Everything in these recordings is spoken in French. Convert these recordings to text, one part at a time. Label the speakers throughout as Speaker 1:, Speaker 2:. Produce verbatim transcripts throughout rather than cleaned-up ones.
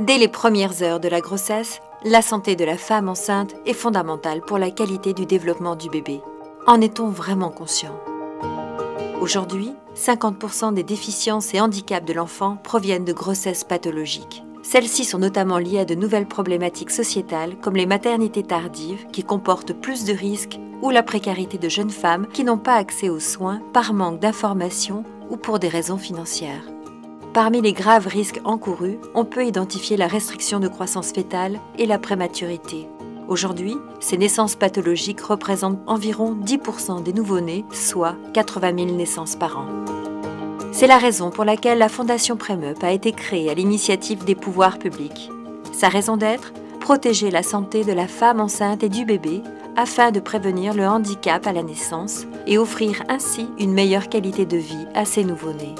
Speaker 1: Dès les premières heures de la grossesse, la santé de la femme enceinte est fondamentale pour la qualité du développement du bébé. En est-on vraiment conscient? Aujourd'hui, cinquante pour cent des déficiences et handicaps de l'enfant proviennent de grossesses pathologiques. Celles-ci sont notamment liées à de nouvelles problématiques sociétales comme les maternités tardives qui comportent plus de risques ou la précarité de jeunes femmes qui n'ont pas accès aux soins par manque d'informations ou pour des raisons financières. Parmi les graves risques encourus, on peut identifier la restriction de croissance fœtale et la prématurité. Aujourd'hui, ces naissances pathologiques représentent environ dix pour cent des nouveau-nés, soit quatre-vingt mille naissances par an. C'est la raison pour laquelle la Fondation Premup a été créée à l'initiative des pouvoirs publics. Sa raison d'être ? Protéger la santé de la femme enceinte et du bébé afin de prévenir le handicap à la naissance et offrir ainsi une meilleure qualité de vie à ces nouveau-nés.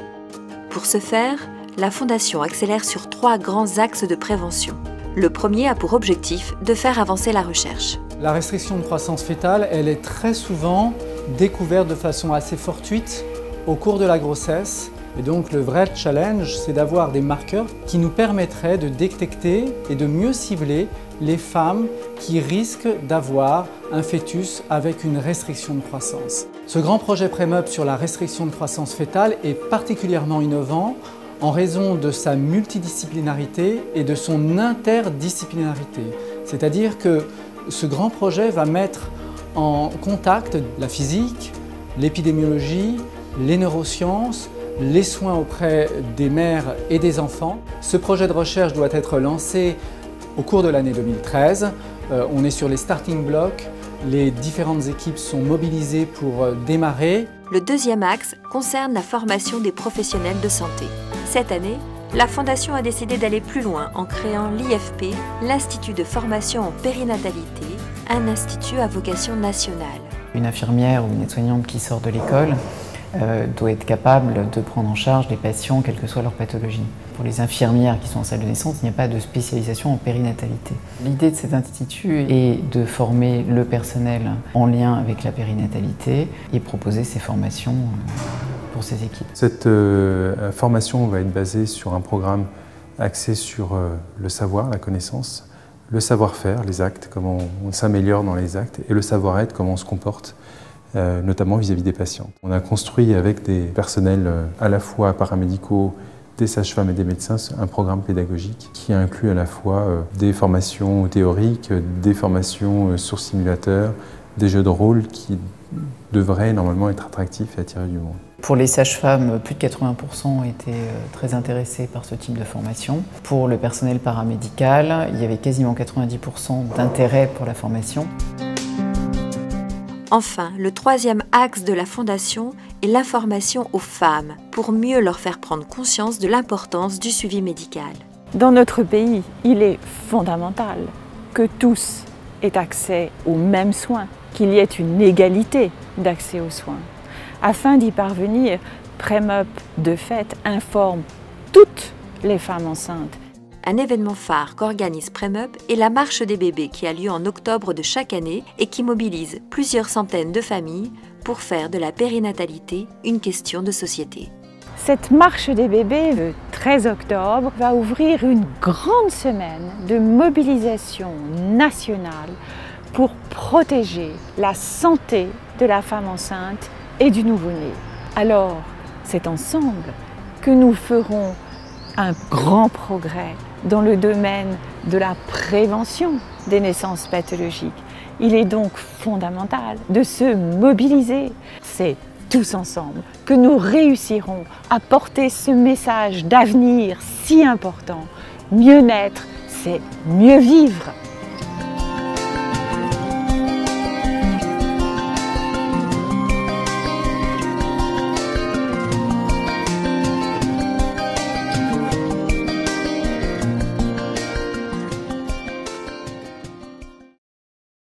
Speaker 1: Pour ce faire, la Fondation accélère sur trois grands axes de prévention. Le premier a pour objectif de faire avancer la recherche.
Speaker 2: La restriction de croissance fœtale, elle est très souvent découverte de façon assez fortuite au cours de la grossesse. Et donc le vrai challenge, c'est d'avoir des marqueurs qui nous permettraient de détecter et de mieux cibler les femmes qui risquent d'avoir un fœtus avec une restriction de croissance. Ce grand projet Premup sur la restriction de croissance fœtale est particulièrement innovant en raison de sa multidisciplinarité et de son interdisciplinarité. C'est-à-dire que ce grand projet va mettre en contact la physique, l'épidémiologie, les neurosciences, les soins auprès des mères et des enfants. Ce projet de recherche doit être lancé au cours de l'année deux mille treize. Euh, on est sur les starting blocks, les différentes équipes sont mobilisées pour euh, démarrer.
Speaker 1: Le deuxième axe concerne la formation des professionnels de santé. Cette année, la Fondation a décidé d'aller plus loin en créant l'I F P, l'Institut de formation en périnatalité, un institut à vocation nationale.
Speaker 3: Une infirmière ou une aide-soignante qui sort de l'école Euh, doit être capable de prendre en charge les patients, quelle que soit leur pathologie. Pour les infirmières qui sont en salle de naissance, il n'y a pas de spécialisation en périnatalité. L'idée de cet institut est de former le personnel en lien avec la périnatalité et proposer ces formations pour ces équipes.
Speaker 4: Cette euh, formation va être basée sur un programme axé sur euh, le savoir, la connaissance, le savoir-faire, les actes, comment on s'améliore dans les actes, et le savoir-être, comment on se comporte, Euh, notamment vis-à-vis des patients. On a construit avec des personnels euh, à la fois paramédicaux, des sages-femmes et des médecins un programme pédagogique qui inclut à la fois euh, des formations théoriques, des formations euh, sur simulateur, des jeux de rôle qui devraient normalement être attractifs et attirer du monde.
Speaker 3: Pour les sages-femmes, plus de quatre-vingts pour cent ont été très intéressés par ce type de formation. Pour le personnel paramédical, il y avait quasiment quatre-vingt-dix pour cent d'intérêt pour la formation.
Speaker 1: Enfin, le troisième axe de la Fondation est l'information aux femmes pour mieux leur faire prendre conscience de l'importance du suivi médical.
Speaker 5: Dans notre pays, il est fondamental que tous aient accès aux mêmes soins, qu'il y ait une égalité d'accès aux soins. Afin d'y parvenir, Premup, de fait, informe toutes les femmes enceintes.
Speaker 1: Un événement phare qu'organise Premup est la Marche des bébés qui a lieu en octobre de chaque année et qui mobilise plusieurs centaines de familles pour faire de la périnatalité une question de société.
Speaker 5: Cette Marche des bébés, le treize octobre, va ouvrir une grande semaine de mobilisation nationale pour protéger la santé de la femme enceinte et du nouveau-né. Alors, c'est ensemble que nous ferons un grand progrès dans le domaine de la prévention des naissances pathologiques. Il est donc fondamental de se mobiliser. C'est tous ensemble que nous réussirons à porter ce message d'avenir si important. Mieux naître, c'est mieux vivre.